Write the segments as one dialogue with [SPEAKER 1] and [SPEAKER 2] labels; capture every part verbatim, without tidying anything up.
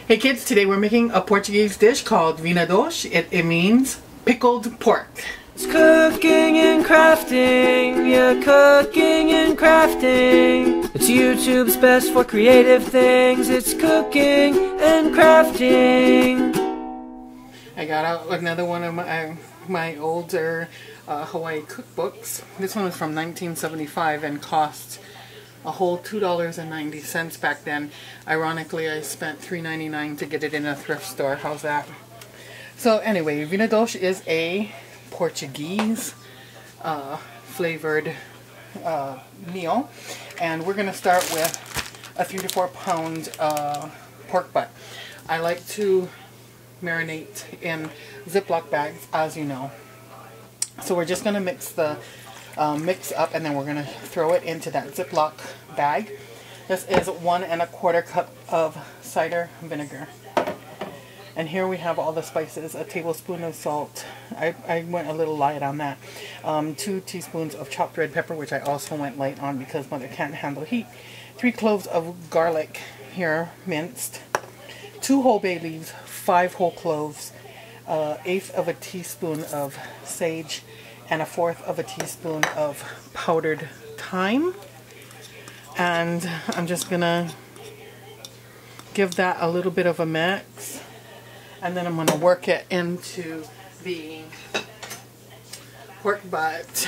[SPEAKER 1] Hey kids, today we're making a Portuguese dish called Vinha D'Alhos. It, it means pickled pork.
[SPEAKER 2] It's cooking and crafting, yeah, cooking and crafting. It's YouTube's best for creative things. It's cooking and crafting.
[SPEAKER 1] I got out another one of my, my older uh, Hawaii cookbooks. This one was from nineteen seventy-five and cost a whole two dollars and ninety cents back then. Ironically, I spent three ninety-nine to get it in a thrift store. How's that? So anyway, Vinha D'Alhos is a Portuguese uh, flavored uh, meal, and we're going to start with a three to four pound uh, pork butt. I like to marinate in Ziploc bags, as you know. So we're just going to mix the Um, mix up, and then we're going to throw it into that Ziploc bag. This is one and a quarter cup of cider vinegar. And here we have all the spices, a tablespoon of salt. I, I went a little light on that. Um, two teaspoons of chopped red pepper, which I also went light on because mother can't handle heat. Three cloves of garlic, here minced. Two whole bay leaves, five whole cloves, uh, eighth of a teaspoon of sage, and a fourth of a teaspoon of powdered thyme. And I'm just gonna give that a little bit of a mix, and then I'm gonna work it into the pork butt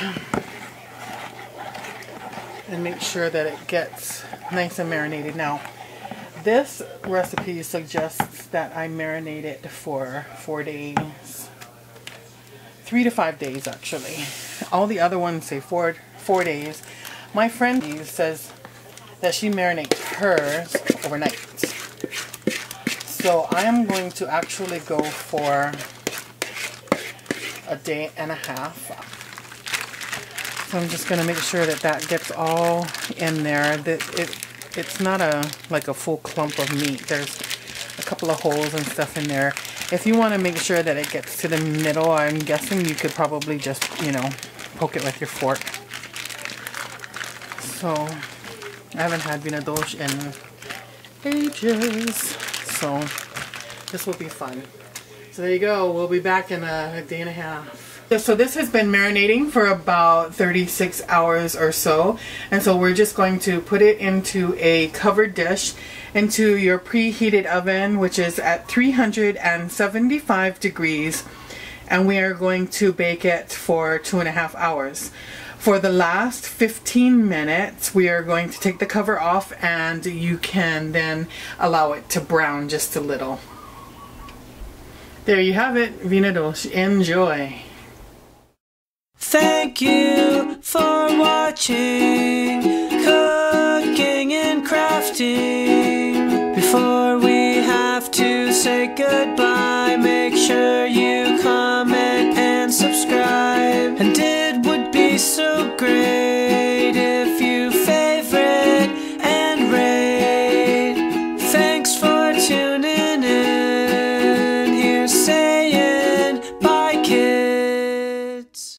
[SPEAKER 1] and make sure that it gets nice and marinated. Now, this recipe suggests that I marinate it for four days. Three to five days, actually. All the other ones say four four days. My friend says that she marinates hers overnight. So I am going to actually go for a day and a half. So I'm just going to make sure that that gets all in there. That it it's not a like a full clump of meat. There's a couple of holes and stuff in there. If you want to make sure that it gets to the middle, I'm guessing you could probably just, you know, poke it with your fork. So, I haven't had Vinha D'Alhos in ages, so this will be fun. So there you go, we'll be back in a, a day and a half. So this has been marinating for about thirty-six hours or so, and so we're just going to put it into a covered dish, into your preheated oven, which is at three hundred seventy-five degrees, and we are going to bake it for two and a half hours. For the last fifteen minutes, we are going to take the cover off, and you can then allow it to brown just a little. There you have it, Vinha D'Alhos. Enjoy!
[SPEAKER 2] Thank you for watching Cooking and Crafting. Before we have to say goodbye,